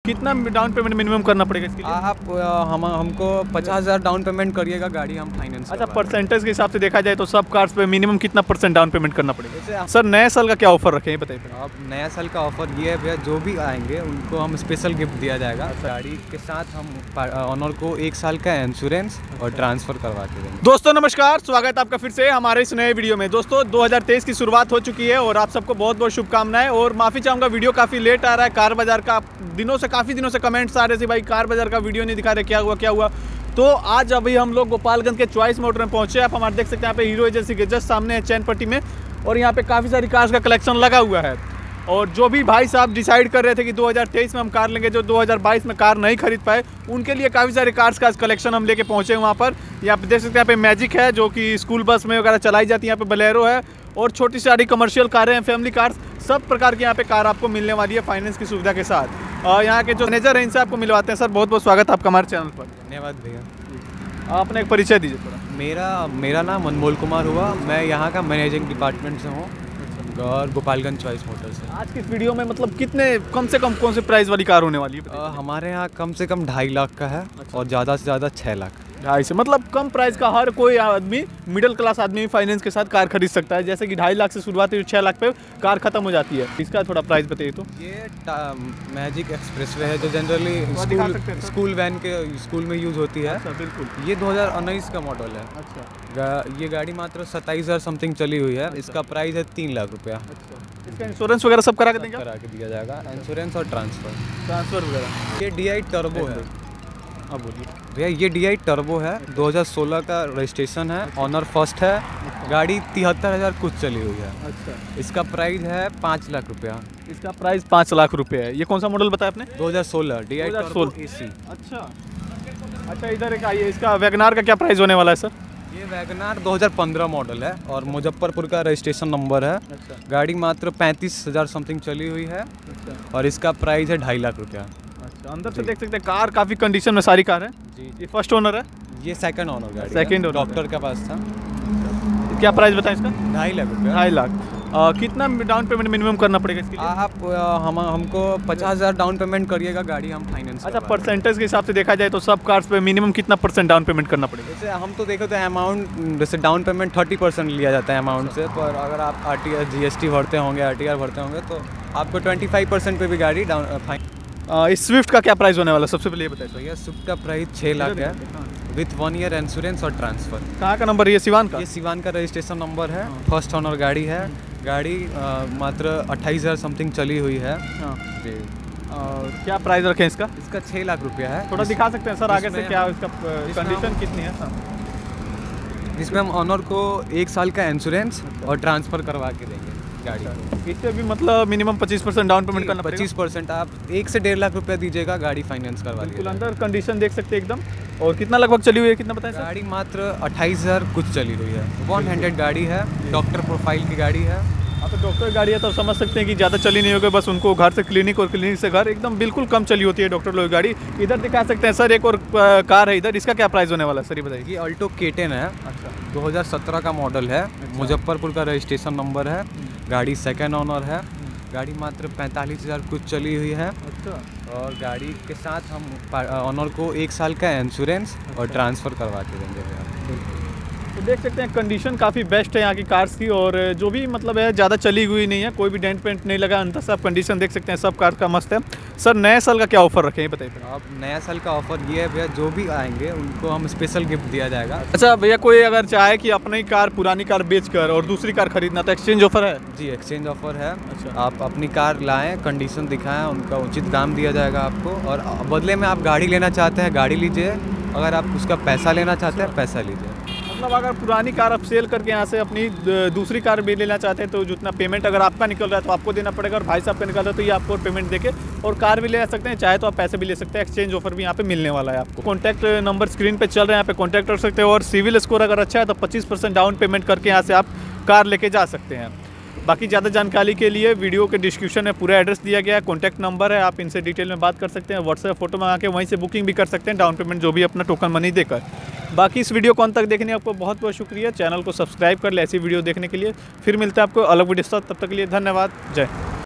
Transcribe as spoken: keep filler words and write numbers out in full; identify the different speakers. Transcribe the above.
Speaker 1: कितना down payment minimum करना पड़ेगा इसके लिए?
Speaker 2: आप हम हमको पचास हज़ार डाउन पेमेंट करिएगा, गाड़ी हम फाइनेंस।
Speaker 1: अच्छा, परसेंटेज के हिसाब से देखा जाए तो सब कार्ड्स पे मिनिमम कितना परसेंट डाउन पेमेंट करना पड़ेगा?
Speaker 2: जैसे
Speaker 1: सर नए साल का क्या ऑफर रखे हैं बताइए।
Speaker 2: अब नया साल का ऑफर ये है भैया, जो भी आएंगे उनको हम स्पेशल गिफ्ट दिया जाएगा। गाड़ी के साथ हम ऑनर को एक साल का इंश्योरेंस और ट्रांसफ़र करवा के देंगे।
Speaker 1: दोस्तों नमस्कार, स्वागत है आपका फिर से हमारे इस नए वीडियो में। दोस्तों दो हज़ार तेईस की शुरुआत हो चुकी है और आप सबको बहुत बहुत शुभकामनाएं। और माफ़ी चाहूँगा वीडियो काफ़ी लेट आ रहा है। कार बाजार का दिनों से काफ़ी दिनों से कमेंट्स आ रहे थे, भाई कार बाजार का वीडियो नहीं दिखा रहे, क्या हुआ क्या हुआ। तो आज अभी हम लोग गोपालगंज के चॉइस मोटर में पहुंचे। आप हमारे देख सकते हैं यहाँ पे हीरो एजेंसी के जस्ट सामने है चैन पट्टी में, और यहाँ पे काफ़ी सारी कार्स का कलेक्शन लगा हुआ है। और जो भी भाई साहब डिसाइड कर रहे थे कि दो हज़ार तेईस में हम कार लेंगे, जो दो हज़ार बाईस में कार नहीं खरीद पाए, उनके लिए काफ़ी सारे कार्स का कलेक्शन हम लेके पहुंचे वहाँ पर। यहाँ पे देख सकते हैं, यहाँ पे मैजिक है जो कि स्कूल बस में वगैरह चलाई जाती है, यहाँ पे बलेरो है और छोटी सारी कमर्शियल कारें हैं, फैमिली कार्स, सब प्रकार की यहाँ पे कार आपको मिलने वाली है फाइनेंस की सुविधा के साथ। और यहाँ के जो मैनेजर हैं इनसे आपको मिलवाते हैं। सर बहुत बहुत स्वागत है आपका हमारे चैनल पर।
Speaker 2: धन्यवाद भैया।
Speaker 1: आप अपने एक परिचय दीजिए थोड़ा।
Speaker 2: मेरा मेरा नाम अनमोल कुमार हुआ, मैं यहाँ का मैनेजिंग डिपार्टमेंट से हूँ और गोपालगंज चॉइस मोटर्स है।
Speaker 1: आज की इस वीडियो में मतलब कितने कम से कम कौन से प्राइस वाली कार होने वाली है?
Speaker 2: आ, हमारे यहाँ कम से कम ढाई लाख का है। अच्छा। और ज़्यादा से ज़्यादा छः लाख।
Speaker 1: ढाई से मतलब कम प्राइस का हर कोई आदमी, मिडिल क्लास आदमी फाइनेंस के साथ कार खरीद सकता है। जैसे कि ढाई लाख से शुरुआत है, छः लाख पे कार खत्म हो जाती है। इसका थोड़ा प्राइस बताइए तो।
Speaker 2: ये मैजिक एक्सप्रेसवे है जो जनरली स्कूल स्कूल वैन के स्कूल में यूज़ होती है।
Speaker 1: अच्छा, बिल्कुल।
Speaker 2: ये दो हज़ार उन्नीस का मॉडल है।
Speaker 1: अच्छा।
Speaker 2: गा, ये गाड़ी मात्र सत्ताईस हज़ार समथिंग चली हुई है। अच्छा। इसका प्राइस है तीन लाख रुपया।
Speaker 1: अच्छा। इसका इंश्योरेंस वगैरह सब करा के देंगे?
Speaker 2: करा के दिया जाएगा, इंश्योरेंस और ट्रांसफ़र
Speaker 1: ट्रांसफर वगैरह।
Speaker 2: ये डी आई टर्बो है।
Speaker 1: अब बोलिए
Speaker 2: भैया, ये डी आई टर्बो है, दो हज़ार सोलह का रजिस्ट्रेशन है, ऑनर फर्स्ट है, गाड़ी तिहत्तर हज़ार कुछ चली हुई है।
Speaker 1: अच्छा।
Speaker 2: इसका प्राइस है पाँच लाख रुपया।
Speaker 1: इसका प्राइस पाँच लाख रुपए है। ये कौन सा मॉडल बताया आपने?
Speaker 2: दो हज़ार सोलह डी आई टर्बो ए सी।
Speaker 1: अच्छा अच्छा, इधर एक आइए, इसका वैगनार का क्या प्राइस होने वाला है सर?
Speaker 2: ये वैगनार दो हज़ार पंद्रह मॉडल है और मुजफ्फरपुर का रजिस्ट्रेशन नंबर है।
Speaker 1: अच्छा।
Speaker 2: गाड़ी मात्र पैंतीस हज़ार समथिंग चली हुई है। अच्छा। और इसका प्राइस है ढाई लाख रुपया।
Speaker 1: अच्छा, अंदर से देख सकते हैं कार काफ़ी कंडीशन में सारी कार है जी। ये फर्स्ट ओनर है?
Speaker 2: ये सेकंड ओनर गाड़ी।
Speaker 1: सेकंड ओनर
Speaker 2: डॉक्टर के पास था।
Speaker 1: क्या प्राइस बताएं इसका?
Speaker 2: ढाई लाख रुपया।
Speaker 1: ढाई लाख। आ, कितना डाउन पेमेंट मिनिमम करना पड़ेगा इसके लिए?
Speaker 2: आप हम हमको पचास हज़ार डाउन पेमेंट करिएगा, गाड़ी हम फाइनेंस।
Speaker 1: अच्छा, परसेंटेज के हिसाब से देखा जाए तो सब कार्स पे मिनिमम कितना परसेंट डाउन पेमेंट करना पड़ेगा?
Speaker 2: जैसे हम तो देखे तो अमाउंट, जैसे डाउन पेमेंट थर्टी परसेंट लिया जाता है अमाउंट से, पर अगर आप R T R G S T भरते होंगे, आर टी आर भरते होंगे तो आपको ट्वेंटी फाइव परसेंट पे भी गाड़ी डाउन फाइन।
Speaker 1: इस स्विफ्ट का क्या प्राइस होने वाला है सबसे पहले ये बताइए?
Speaker 2: भैया स्विफ्ट का प्राइस छः लाख है विथ वन ईयर इंश्योरेंस और ट्रांसफ़र।
Speaker 1: कहाँ का नंबर है ये? सिवान का?
Speaker 2: ये सिवान का रजिस्ट्रेशन नंबर है, फर्स्ट ओनर गाड़ी है। गाड़ी आ, मात्र अट्ठाईस हज़ार समथिंग चली हुई है।
Speaker 1: हाँ
Speaker 2: जी।
Speaker 1: और क्या प्राइस रखें इसका?
Speaker 2: इसका छः लाख रुपया है।
Speaker 1: थोड़ा दिखा सकते हैं सर आगे से, क्या इसका कंडीशन कितनी है? हाँ।
Speaker 2: जिसमें हम ऑनर को एक साल का इंश्योरेंस और ट्रांसफ़र करवा के देंगे गाड़ी।
Speaker 1: इससे भी मतलब मिनिमम पच्चीस परसेंट डाउन पेमेंट करना पड़ेगा?
Speaker 2: पच्चीस परसेंट आप एक से डेढ़ लाख रुपया दीजिएगा, गाड़ी फाइनेंस करवा
Speaker 1: बिल्कुल।
Speaker 2: लीजिएगा।
Speaker 1: अंदर कंडीशन देख सकते हैं एकदम। और कितना लगभग चली हुई है, कितना बताएं सर?
Speaker 2: गाड़ी मात्र अट्ठाईस हज़ार कुछ चली हुई है, वन हंड्रेड गाड़ी है, डॉक्टर प्रोफाइल की गाड़ी है।
Speaker 1: हाँ, तो डॉक्टर गाड़ी है तो समझ सकते हैं कि ज़्यादा चली नहीं होगी, बस उनको घर से क्लिनिक और क्लिनिक से घर एकदम बिल्कुल कम चली होती है डॉक्टर लोग गाड़ी। इधर दिखा सकते हैं सर, एक और कार है इधर, इसका क्या प्राइस होने वाला है सर ये बताइए?
Speaker 2: ये अल्टो के टेन है। अच्छा। दो हज़ार सत्रह का मॉडल है। अच्छा। मुजफ्फरपुर का रजिस्ट्रेशन नंबर है। गाड़ी सेकंड ओनर है। गाड़ी मात्र पैंतालीस हज़ार कुछ चली हुई है। अच्छा। और गाड़ी के साथ हम ऑनर को एक साल का इंश्योरेंस और ट्रांसफ़र करवा के देंगे।
Speaker 1: तो देख सकते हैं कंडीशन काफ़ी बेस्ट है यहाँ की कार्स की, और जो भी मतलब है ज़्यादा चली हुई नहीं है, कोई भी डेंट पेंट नहीं लगा, अंदर सब कंडीशन देख सकते हैं, सब कार का मस्त है। सर नए साल का क्या ऑफर रखें ये बताइए?
Speaker 2: अब नया साल का ऑफर ये है भैया, जो भी आएंगे उनको हम स्पेशल गिफ्ट दिया जाएगा।
Speaker 1: अच्छा भैया, कोई अगर चाहे कि अपनी कार पुरानी कार बेचकर और दूसरी कार खरीदना, तो एक्सचेंज ऑफर है?
Speaker 2: जी, एक्सचेंज ऑफर है।
Speaker 1: अच्छा।
Speaker 2: आप अपनी कार लाएँ, कंडीशन दिखाएँ, उनका उचित दाम दिया जाएगा आपको, और बदले में आप गाड़ी लेना चाहते हैं गाड़ी लीजिए, अगर आप उसका पैसा लेना चाहते हैं पैसा लीजिए।
Speaker 1: मतलब अगर पुरानी कार आप सेल करके यहाँ से अपनी दूसरी कार भी लेना चाहते हैं तो जितना पेमेंट अगर आपका निकल रहा है तो आपको देना पड़ेगा, और भाई साहब का निकल रहा है तो ये आपको पेमेंट देके और कार भी ले सकते हैं, चाहे तो आप पैसे भी ले सकते हैं। एक्सचेंज ऑफर भी यहाँ पे मिलने वाला है आपको। कॉन्टैक्ट नंबर स्क्रीन पे चल रहे हैं, यहाँ पे कॉन्टैक्ट कर सकते हैं, और सिविल स्कोर अगर अच्छा है तो पच्चीस परसेंट डाउन पेमेंट करके यहाँ से आप कार लेके जा सकते हैं। बाकी ज़्यादा जानकारी के लिए वीडियो के डिस्क्रिप्शन में पूरा एड्रेस दिया गया है, कॉन्टैक्ट नंबर है, आप इनसे डिटेल में बात कर सकते हैं, व्हाट्सएप फोटो मंगा के वहीं से बुकिंग भी कर सकते हैं, डाउन पेमेंट जो भी अपना टोकन मनी देकर। बाकी इस वीडियो को अंत तक देखने आपको बहुत बहुत शुक्रिया। चैनल को सब्सक्राइब कर ले ऐसी वीडियो देखने के लिए। फिर मिलते हैं आपको अलग वीडियो के साथ, तब तक के लिए धन्यवाद। जय